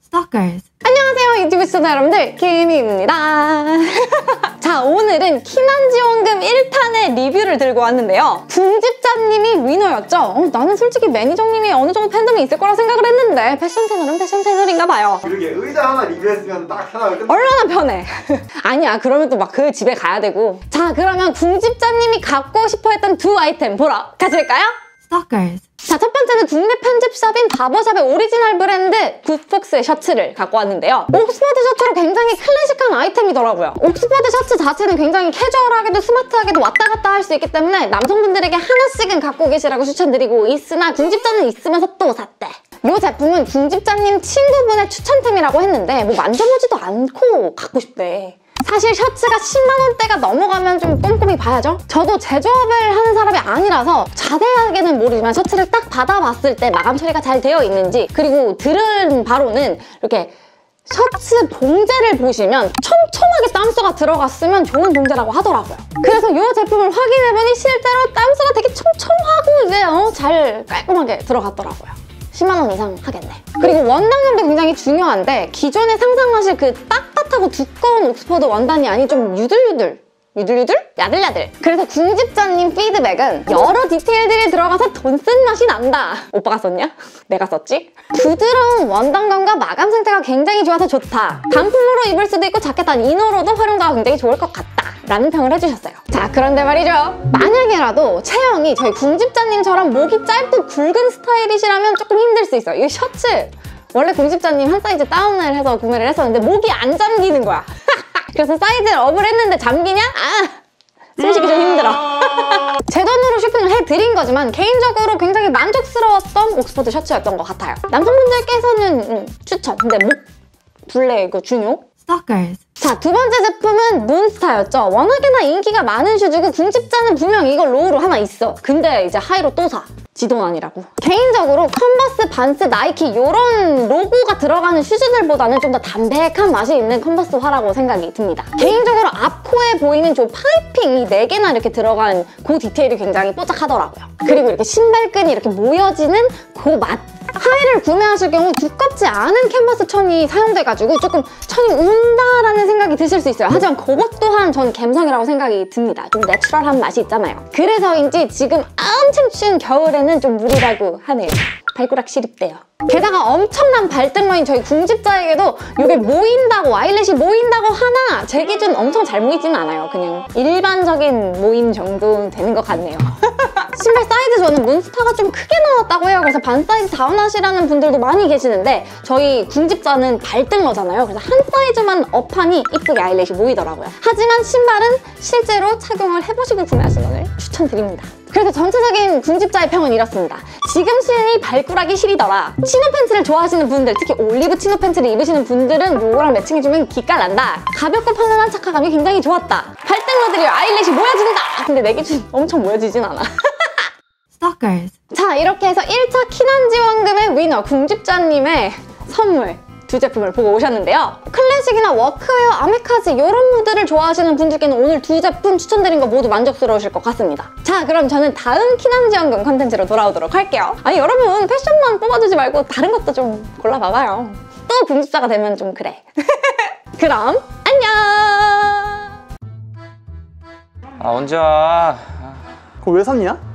Stalkers. 안녕하세요 유튜브 시청자 여러분들, 김희입니다. 자, 오늘은 키난지원금 1탄의 리뷰를 들고 왔는데요. 궁집자님이 위너였죠. 나는 솔직히 매니저님이 어느 정도 팬덤이 있을 거라 생각을 했는데 패션 채널은 패션 채널인가 봐요. 그러게, 의자 하나 리뷰했으면 딱 하나 끝났어. 얼마나 편해. 아니야, 그러면 또 막 그 집에 가야 되고. 자, 그러면 궁집자님이 갖고 싶어 했던 두 아이템 보러 가실까요? Stalkers. 자, 첫 번째는 국내 편집샵인 바버샵의 오리지널 브랜드 굿폭스의 셔츠를 갖고 왔는데요. 옥스퍼드 셔츠로 굉장히 클래식한 아이템이더라고요. 옥스퍼드 셔츠 자체는 굉장히 캐주얼하게도 스마트하게도 왔다 갔다 할 수 있기 때문에 남성분들에게 하나씩은 갖고 계시라고 추천드리고 있으나 궁집자는 있으면서 또 샀대. 이 제품은 궁집자님 친구분의 추천템이라고 했는데 뭐 만져보지도 않고 갖고 싶대. 사실 셔츠가 10만원대가 넘어가면 좀 꼼꼼히 봐야죠. 저도 제조업을 하는 사람이 아니라서 자세하게는 모르지만 셔츠를 딱 받아봤을 때 마감 처리가 잘 되어 있는지, 그리고 들은 바로는 이렇게 셔츠 봉제를 보시면 촘촘하게 땀수가 들어갔으면 좋은 봉제라고 하더라고요. 그래서 이 제품을 확인해보니 실제로 땀수가 되게 촘촘하고 이제 잘 깔끔하게 들어갔더라고요. 10만원 이상 하겠네. 그리고 원단감도 굉장히 중요한데 기존에 상상하실 그 빳빳하고 두꺼운 옥스퍼드 원단이 아닌 좀 유들유들? 야들야들. 그래서 궁집자님 피드백은 여러 디테일들이 들어가서 돈 쓴 맛이 난다. 오빠가 썼냐? 내가 썼지? 부드러운 원단감과 마감 상태가 굉장히 좋아서 좋다. 단품으로 입을 수도 있고 자켓 안 이너로도 활용도가 굉장히 좋을 것 같다 라는 평을 해주셨어요. 자, 그런데 말이죠, 만약에라도 체형이 저희 궁집자님처럼 목이 짧고 굵은 스타일이시라면 조금 힘들 수 있어요. 이 셔츠 원래 궁집자님 한 사이즈 다운을 해서 구매를 했었는데 목이 안 잠기는 거야. 그래서 사이즈를 업을 했는데 잠기냐? 숨쉬기 좀 힘들어. 제 돈으로 쇼핑을 해드린 거지만 개인적으로 굉장히 만족스러웠던 옥스퍼드 셔츠였던 것 같아요. 남성분들께서는 추천. 근데 목 블레 이거 중요? Stalkers. 자, 두 번째 제품은 문스타였죠. 워낙에나 인기가 많은 슈즈고 궁집자는 분명 이거 로우로 하나 있어. 근데 이제 하이로 또 사. 지돈 아니라고. 개인적으로 컨버스, 반스, 나이키 이런 로고가 들어가는 슈즈들보다는 좀 더 담백한 맛이 있는 컨버스화라고 생각이 듭니다. 개인적으로 앞코에 보이는 저 파이핑이 4개나 이렇게 들어간 그 디테일이 굉장히 뽀짝하더라고요. 그리고 이렇게 신발끈이 이렇게 모여지는 그 맛. 하이를 구매하실 경우 두껍지 않은 캔버스 천이 사용돼가지고 조금 천이 운다라는 생각이 드실 수 있어요. 하지만 그것 또한 전 감성이라고 생각이 듭니다. 좀 내추럴한 맛이 있잖아요. 그래서인지 지금 엄청 추운 겨울에는 좀 무리라고 하네요. 발가락 시립대요. 게다가 엄청난 발등러인 저희 궁집자에게도 이게 모인다고, 아이렛이 모인다고 하나 제 기준 엄청 잘 모이지는 않아요. 그냥 일반적인 모임 정도 되는 것 같네요. 신발 사이즈 저는 문스타가 좀 크게 나왔다고 해요. 그래서 반 사이즈 다운하시라는 분들도 많이 계시는데 저희 궁집자는 발등러잖아요. 그래서 한 사이즈만 업하니 이쁘게 아이렛이 모이더라고요. 하지만 신발은 실제로 착용을 해보시고 구매하시는 걸 추천드립니다. 그래서 전체적인 궁집자의 평은 이렇습니다. 지금 신이 발가락이 시리더라. 치노 팬츠를 좋아하시는 분들, 특히 올리브 치노 팬츠를 입으시는 분들은 요거랑 매칭해주면 기깔난다. 가볍고 편안한 착화감이 굉장히 좋았다. 발등러들이 아이렛이 모여진다. 근데 내 기준 엄청 모여지진 않아. Stalkers. 자, 이렇게 해서 1차 키난지원금의 위너 궁집자님의 선물 두 제품을 보고 오셨는데요. 클래식이나 워크웨어, 아메카지 이런 무드를 좋아하시는 분들께는 오늘 두 제품 추천드린 거 모두 만족스러우실 것 같습니다. 자, 그럼 저는 다음 키난지원금 컨텐츠로 돌아오도록 할게요. 아니, 여러분 패션만 뽑아두지 말고 다른 것도 좀 골라봐봐요. 또 궁집자가 되면 좀 그래. 그럼 안녕! 아, 언제 와? 그거 왜 샀냐?